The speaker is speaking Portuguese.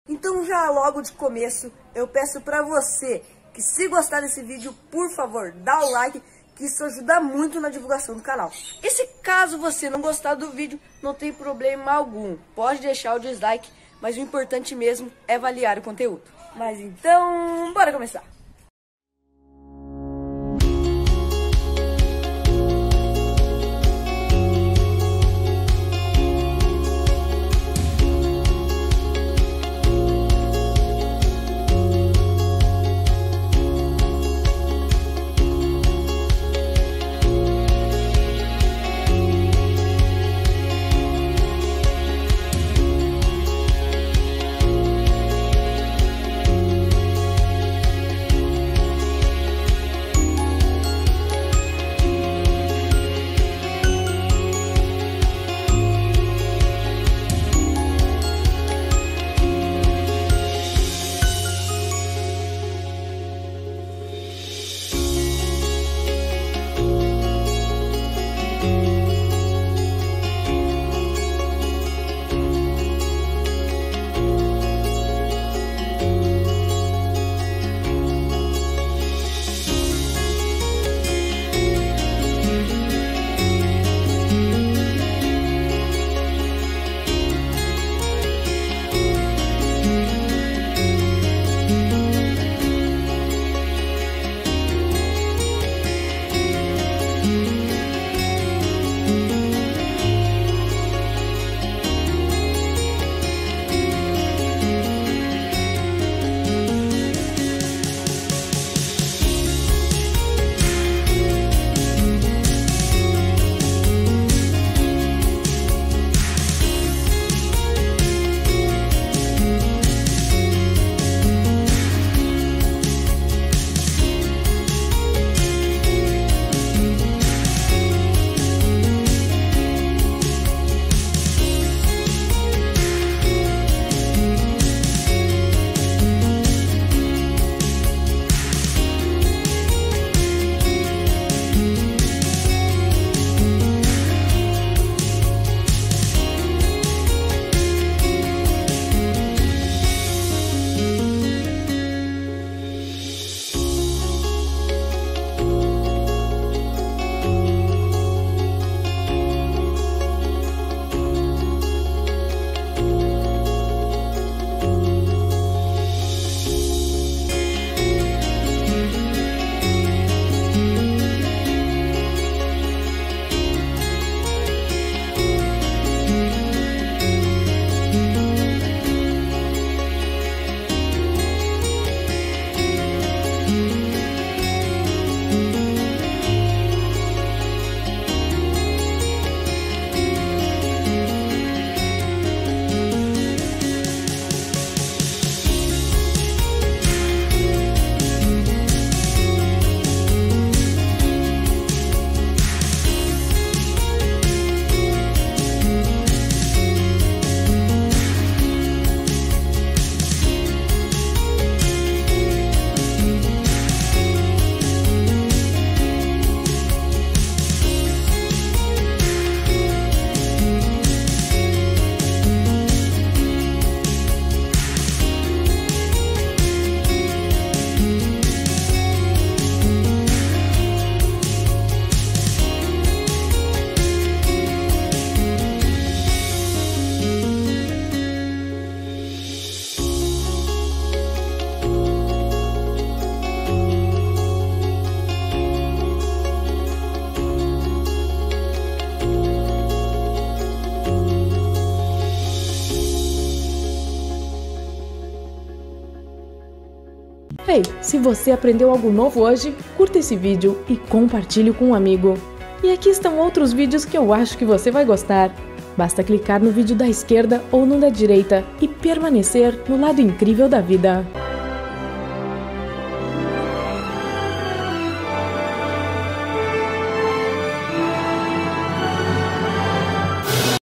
Então já logo de começo eu peço pra você que, se gostar desse vídeo, por favor, dá o like, que isso ajuda muito na divulgação do canal. E se caso você não gostar do vídeo, não tem problema algum, pode deixar o dislike, mas o importante mesmo é avaliar o conteúdo. Mas então, bora começar! Ei, se você aprendeu algo novo hoje, curta esse vídeo e compartilhe com um amigo. E aqui estão outros vídeos que eu acho que você vai gostar. Basta clicar no vídeo da esquerda ou no da direita e permanecer no lado incrível da vida.